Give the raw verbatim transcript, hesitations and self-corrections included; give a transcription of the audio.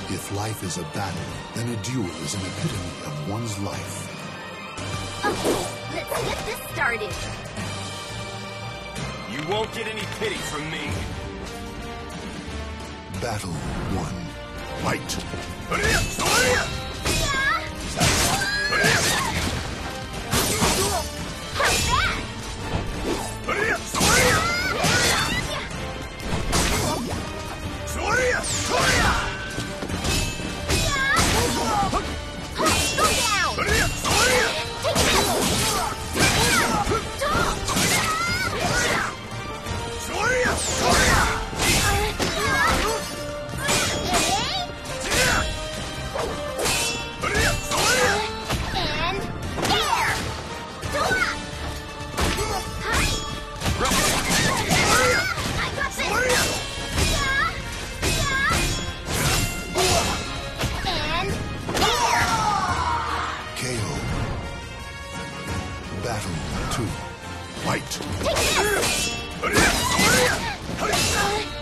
If life is a battle, then a duel is an epitome of one's life. Okay, let's get this started. You won't get any pity from me. Battle one. Fight! Yeah. How's that? Battle two. Fight! Take this!